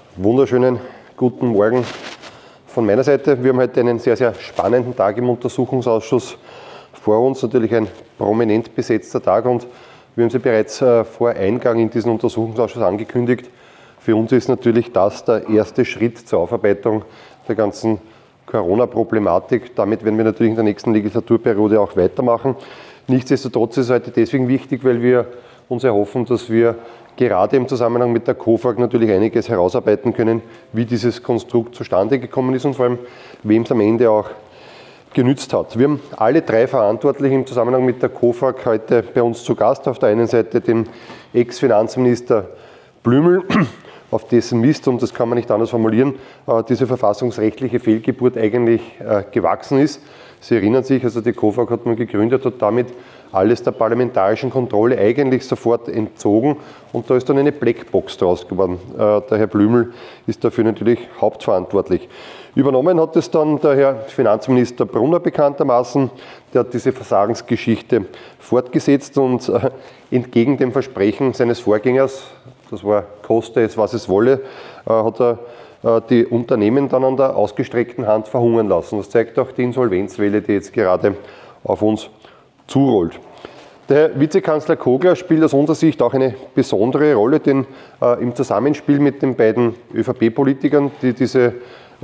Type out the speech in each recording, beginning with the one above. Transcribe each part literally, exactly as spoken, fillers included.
Wunderschönen guten Morgen von meiner Seite. Wir haben heute einen sehr, sehr spannenden Tag im Untersuchungsausschuss vor uns. Natürlich ein prominent besetzter Tag und wir haben Sie bereits vor Eingang in diesen Untersuchungsausschuss angekündigt. Für uns ist natürlich das der erste Schritt zur Aufarbeitung der ganzen Corona-Problematik. Damit werden wir natürlich in der nächsten Legislaturperiode auch weitermachen. Nichtsdestotrotz ist es heute deswegen wichtig, weil wir uns erhoffen, dass wir gerade im Zusammenhang mit der COFAG natürlich einiges herausarbeiten können, wie dieses Konstrukt zustande gekommen ist und vor allem, wem es am Ende auch genützt hat. Wir haben alle drei Verantwortlichen im Zusammenhang mit der COFAG heute bei uns zu Gast. Auf der einen Seite den Ex-Finanzminister Blümel, auf dessen Mist, und das kann man nicht anders formulieren, diese verfassungsrechtliche Fehlgeburt eigentlich gewachsen ist. Sie erinnern sich, also die COFAG hat man gegründet, hat damit alles der parlamentarischen Kontrolle eigentlich sofort entzogen und da ist dann eine Blackbox draus geworden. Der Herr Blümel ist dafür natürlich hauptverantwortlich. Übernommen hat es dann der Herr Finanzminister Brunner bekanntermaßen, der hat diese Versagensgeschichte fortgesetzt und entgegen dem Versprechen seines Vorgängers, das war koste es, was es wolle, hat er die Unternehmen dann an der ausgestreckten Hand verhungern lassen. Das zeigt auch die Insolvenzwelle, die jetzt gerade auf uns zurollt. Der Herr Vizekanzler Kogler spielt aus unserer Sicht auch eine besondere Rolle, denn äh, im Zusammenspiel mit den beiden ÖVP-Politikern, die diese äh,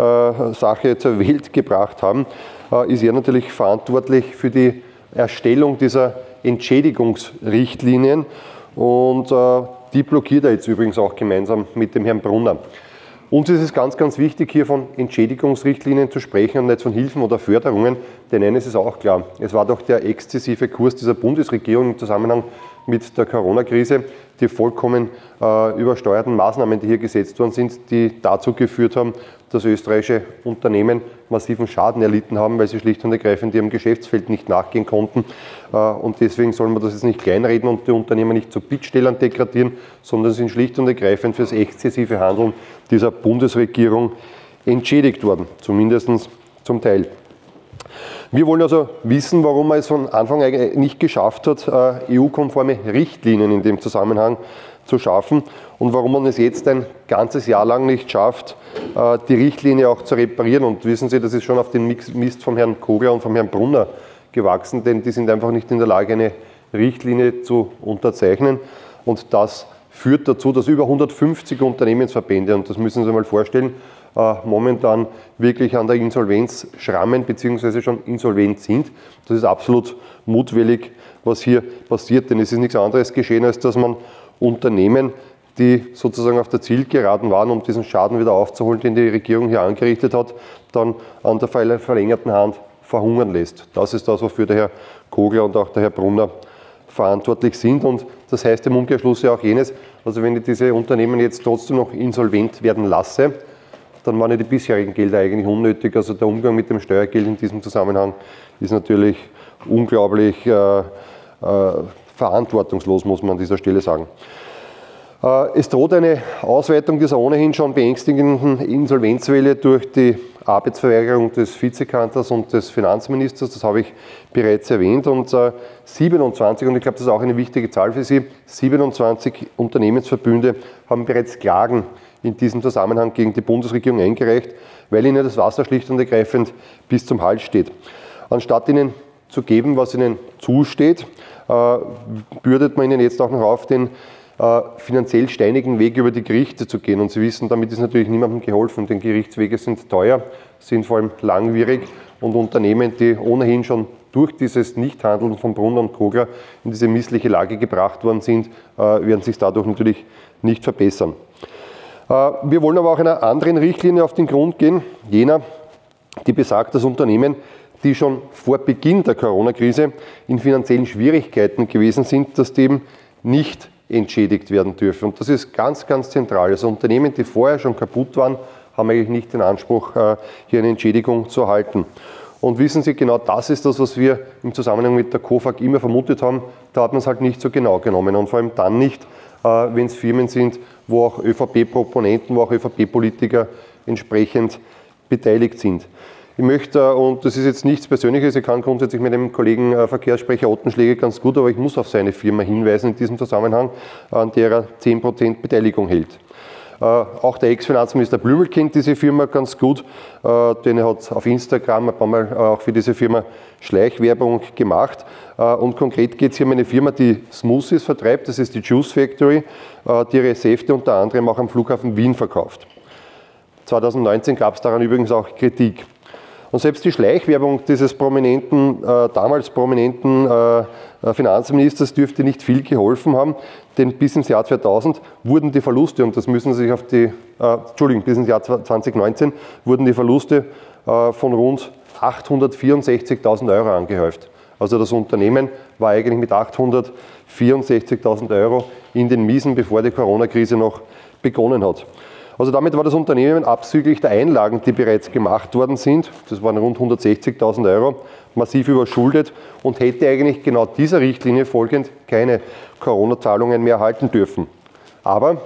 Sache zur Welt gebracht haben, äh, ist er natürlich verantwortlich für die Erstellung dieser Entschädigungsrichtlinien und äh, die blockiert er jetzt übrigens auch gemeinsam mit dem Herrn Brunner. Uns ist es ganz, ganz wichtig, hier von Entschädigungsrichtlinien zu sprechen und nicht von Hilfen oder Förderungen, denn eines ist auch klar, es war doch der exzessive Kurs dieser Bundesregierung im Zusammenhang mit der Corona-Krise, die vollkommen äh, übersteuerten Maßnahmen, die hier gesetzt worden sind, die dazu geführt haben, dass österreichische Unternehmen massiven Schaden erlitten haben, weil sie schlicht und ergreifend ihrem Geschäftsfeld nicht nachgehen konnten. Äh, und deswegen soll man das jetzt nicht kleinreden und die Unternehmen nicht zu Bittstellern degradieren, sondern sind schlicht und ergreifend für das exzessive Handeln dieser Bundesregierung entschädigt worden, zumindest zum Teil. Wir wollen also wissen, warum man es von Anfang an nicht geschafft hat, E U-konforme Richtlinien in dem Zusammenhang zu schaffen und warum man es jetzt ein ganzes Jahr lang nicht schafft, die Richtlinie auch zu reparieren. Und wissen Sie, das ist schon auf den Mist vom Herrn Kogler und vom Herrn Brunner gewachsen, denn die sind einfach nicht in der Lage, eine Richtlinie zu unterzeichnen. Und das führt dazu, dass über hundertfünfzig Unternehmensverbände, und das müssen Sie sich mal vorstellen, momentan wirklich an der Insolvenz schrammen bzw. schon insolvent sind. Das ist absolut mutwillig, was hier passiert, denn es ist nichts anderes geschehen, als dass man Unternehmen, die sozusagen auf der Zielgeraden waren, um diesen Schaden wieder aufzuholen, den die Regierung hier angerichtet hat, dann an der verlängerten Hand verhungern lässt. Das ist das, wofür der Herr Kogler und auch der Herr Brunner verantwortlich sind. Und das heißt im Umkehrschluss ja auch jenes, also wenn ich diese Unternehmen jetzt trotzdem noch insolvent werden lasse, dann waren ja die bisherigen Gelder eigentlich unnötig. Also der Umgang mit dem Steuergeld in diesem Zusammenhang ist natürlich unglaublich äh, äh, verantwortungslos, muss man an dieser Stelle sagen. Äh, es droht eine Ausweitung dieser ohnehin schon beängstigenden Insolvenzwelle durch die Arbeitsverweigerung des Vizekanzlers und des Finanzministers, das habe ich bereits erwähnt. Und äh, siebenundzwanzig, und ich glaube, das ist auch eine wichtige Zahl für Sie, siebenundzwanzig Unternehmensverbünde haben bereits Klagen in diesem Zusammenhang gegen die Bundesregierung eingereicht, weil ihnen das Wasser schlicht und ergreifend bis zum Hals steht. Anstatt ihnen zu geben, was ihnen zusteht, äh, bürdet man ihnen jetzt auch noch auf, den äh, finanziell steinigen Weg über die Gerichte zu gehen. Und Sie wissen, damit ist natürlich niemandem geholfen, denn Gerichtswege sind teuer, sind vor allem langwierig und Unternehmen, die ohnehin schon durch dieses Nichthandeln von Brunner und Kogler in diese missliche Lage gebracht worden sind, äh, werden sich dadurch natürlich nicht verbessern. Wir wollen aber auch einer anderen Richtlinie auf den Grund gehen, jener, die besagt, dass Unternehmen, die schon vor Beginn der Corona-Krise in finanziellen Schwierigkeiten gewesen sind, dass die eben nicht entschädigt werden dürfen. Und das ist ganz, ganz zentral. Also Unternehmen, die vorher schon kaputt waren, haben eigentlich nicht den Anspruch, hier eine Entschädigung zu erhalten. Und wissen Sie, genau das ist das, was wir im Zusammenhang mit der COFAG immer vermutet haben. Da hat man es halt nicht so genau genommen und vor allem dann nicht, wenn es Firmen sind, wo auch ÖVP-Proponenten, wo auch ÖVP-Politiker entsprechend beteiligt sind. Ich möchte, und das ist jetzt nichts Persönliches, ich kann grundsätzlich mit dem Kollegen Verkehrssprecher Ottenschläger ganz gut, aber ich muss auf seine Firma hinweisen in diesem Zusammenhang, an der er zehn Prozent Beteiligung hält. Auch der Ex-Finanzminister Blümel kennt diese Firma ganz gut, denn er hat auf Instagram ein paar Mal auch für diese Firma Schleichwerbung gemacht. Und konkret geht es hier um eine Firma, die Smoothies vertreibt, das ist die Juice Factory, die ihre Säfte unter anderem auch am Flughafen Wien verkauft. zweitausendneunzehn gab es daran übrigens auch Kritik. Und selbst die Schleichwerbung dieses prominenten, äh, damals prominenten äh, Finanzministers dürfte nicht viel geholfen haben, denn bis ins Jahr zweitausend wurden die Verluste, und das müssen Sie sich auf die, äh, Entschuldigung, bis ins Jahr zweitausendneunzehn wurden die Verluste äh, von rund achthundertvierundsechzigtausend Euro angehäuft. Also das Unternehmen war eigentlich mit achthundertvierundsechzigtausend Euro in den Miesen, bevor die Corona-Krise noch begonnen hat. Also damit war das Unternehmen abzüglich der Einlagen, die bereits gemacht worden sind, das waren rund hundertsechzigtausend Euro, massiv überschuldet und hätte eigentlich genau dieser Richtlinie folgend keine Corona-Zahlungen mehr erhalten dürfen. Aber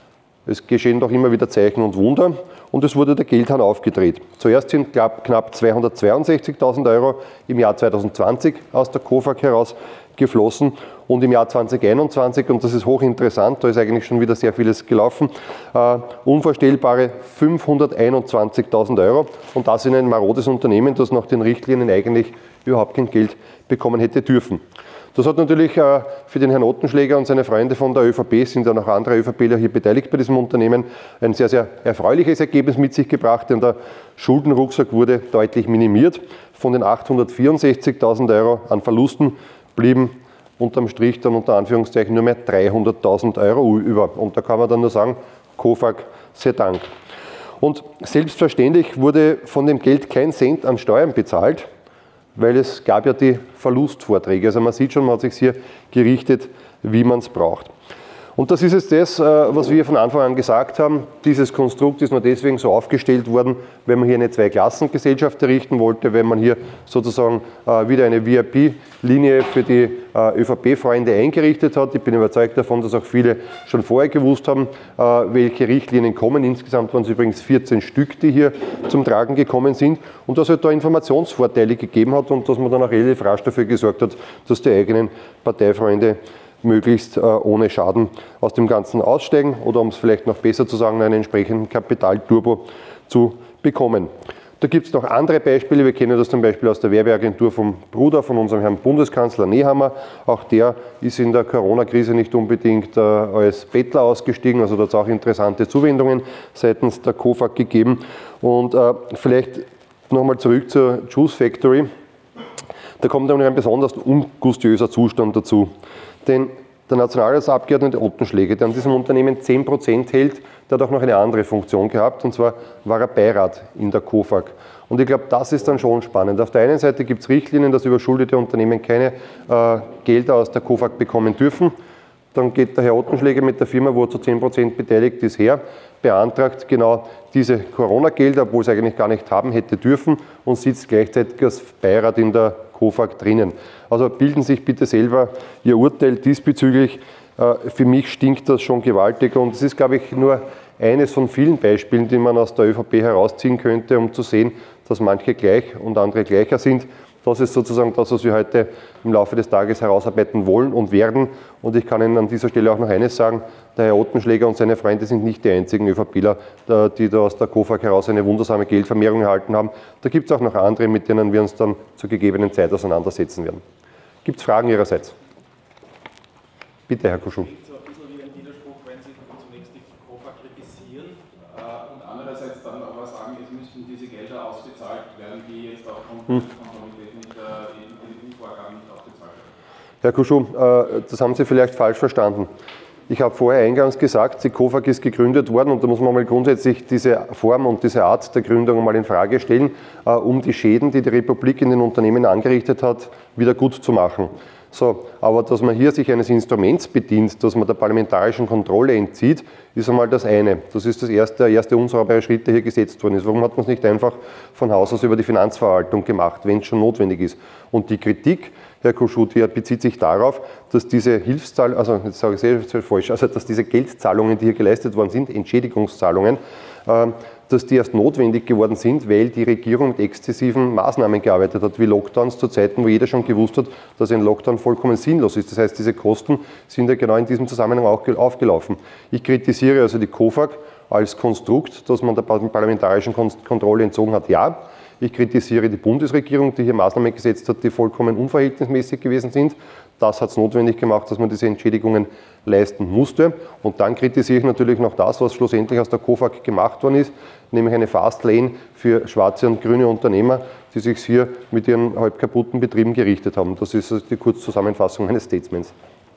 es geschehen doch immer wieder Zeichen und Wunder und es wurde der Geldhahn aufgedreht. Zuerst sind knapp zweihundertzweiundsechzigtausend Euro im Jahr zweitausendzwanzig aus der KOFAG heraus geflossen und im Jahr zweitausendeinundzwanzig, und das ist hochinteressant, da ist eigentlich schon wieder sehr vieles gelaufen, uh, unvorstellbare fünfhunderteinundzwanzigtausend Euro, und das in ein marodes Unternehmen, das nach den Richtlinien eigentlich überhaupt kein Geld bekommen hätte dürfen. Das hat natürlich uh, für den Herrn Ottenschläger und seine Freunde von der ÖVP, sind ja noch andere ÖVPler hier beteiligt bei diesem Unternehmen, ein sehr, sehr erfreuliches Ergebnis mit sich gebracht, denn der Schuldenrucksack wurde deutlich minimiert. Von den achthundertvierundsechzigtausend Euro an Verlusten blieben unterm Strich dann unter Anführungszeichen nur mehr dreihunderttausend Euro über. Und da kann man dann nur sagen, KOFAG sei Dank. Und selbstverständlich wurde von dem Geld kein Cent an Steuern bezahlt, weil es gab ja die Verlustvorträge. Also man sieht schon, man hat sich hier gerichtet, wie man es braucht. Und das ist jetzt das, was wir von Anfang an gesagt haben. Dieses Konstrukt ist nur deswegen so aufgestellt worden, wenn man hier eine Zweiklassengesellschaft errichten wollte, wenn man hier sozusagen wieder eine V I P-Linie für die ÖVP-Freunde eingerichtet hat. Ich bin überzeugt davon, dass auch viele schon vorher gewusst haben, welche Richtlinien kommen. Insgesamt waren es übrigens vierzehn Stück, die hier zum Tragen gekommen sind. Und dass es da Informationsvorteile gegeben hat und dass man dann auch relativ rasch dafür gesorgt hat, dass die eigenen Parteifreunde möglichst äh, ohne Schaden aus dem Ganzen aussteigen oder, um es vielleicht noch besser zu sagen, einen entsprechenden Kapitalturbo zu bekommen. Da gibt es noch andere Beispiele. Wir kennen das zum Beispiel aus der Werbeagentur vom Bruder von unserem Herrn Bundeskanzler Nehammer. Auch der ist in der Corona-Krise nicht unbedingt äh, als Bettler ausgestiegen. Also da hat es auch interessante Zuwendungen seitens der KOFAG gegeben. Und äh, vielleicht nochmal zurück zur Juice Factory. Da kommt dann ein besonders ungustiöser Zustand dazu. Denn der Nationalratsabgeordnete Ottenschläger, der an diesem Unternehmen zehn Prozent hält, der hat auch noch eine andere Funktion gehabt, und zwar war er Beirat in der KOFAG. Und ich glaube, das ist dann schon spannend. Auf der einen Seite gibt es Richtlinien, dass überschuldete Unternehmen keine äh, Gelder aus der KOFAG bekommen dürfen. Dann geht der Herr Ottenschläger mit der Firma, wo er zu zehn Prozent beteiligt ist, her, beantragt genau diese Corona-Gelder, obwohl es eigentlich gar nicht haben hätte dürfen, und sitzt gleichzeitig als Beirat in der KOFAG drinnen. Also bilden sich bitte selber Ihr Urteil diesbezüglich. Für mich stinkt das schon gewaltig, und es ist, glaube ich, nur eines von vielen Beispielen, die man aus der ÖVP herausziehen könnte, um zu sehen, dass manche gleich und andere gleicher sind. Das ist sozusagen das, was wir heute im Laufe des Tages herausarbeiten wollen und werden. Und ich kann Ihnen an dieser Stelle auch noch eines sagen: Der Herr Ottenschläger und seine Freunde sind nicht die einzigen ÖVPler, die da aus der KOFAG heraus eine wundersame Geldvermehrung erhalten haben. Da gibt es auch noch andere, mit denen wir uns dann zur gegebenen Zeit auseinandersetzen werden. Gibt es Fragen Ihrerseits? Bitte, Herr Kuschel. So ein bisschen wie ein Widerspruch, wenn Sie zunächst die KOFAG kritisieren äh, und andererseits dann aber sagen, es müssten diese Gelder ausgezahlt werden, die jetzt aufgrund hm. der Konformität mit äh, den E U-Vorgaben nicht ausgezahlt werden. Herr Kuschel, äh, das haben Sie vielleicht falsch verstanden. Ich habe vorher eingangs gesagt, die KOFAG ist gegründet worden, und da muss man mal grundsätzlich diese Form und diese Art der Gründung mal in Frage stellen, äh, um die Schäden, die die Republik in den Unternehmen angerichtet hat, wieder gut zu machen. So, aber dass man hier sich eines Instruments bedient, dass man der parlamentarischen Kontrolle entzieht, ist einmal das eine. Das ist das erste, der erste unsaubere Schritt, der hier gesetzt worden ist. Warum hat man es nicht einfach von Haus aus über die Finanzverwaltung gemacht, wenn es schon notwendig ist? Und die Kritik, Herr Kuschut, bezieht sich darauf, dass diese Hilfszahlungen, also jetzt sage ich sehr, sehr falsch, also dass diese Geldzahlungen, die hier geleistet worden sind, Entschädigungszahlungen, äh, dass die erst notwendig geworden sind, weil die Regierung mit exzessiven Maßnahmen gearbeitet hat, wie Lockdowns zu Zeiten, wo jeder schon gewusst hat, dass ein Lockdown vollkommen sinnlos ist. Das heißt, diese Kosten sind ja genau in diesem Zusammenhang auch aufgelaufen. Ich kritisiere also die KOFAG als Konstrukt, das man der parlamentarischen Kontrolle entzogen hat, ja. Ich kritisiere die Bundesregierung, die hier Maßnahmen gesetzt hat, die vollkommen unverhältnismäßig gewesen sind. Das hat es notwendig gemacht, dass man diese Entschädigungen leisten musste. Und dann kritisiere ich natürlich noch das, was schlussendlich aus der COFAG gemacht worden ist, nämlich eine Fastlane für schwarze und grüne Unternehmer, die sich hier mit ihren halb kaputten Betrieben gerichtet haben. Das ist die Kurzzusammenfassung eines Statements.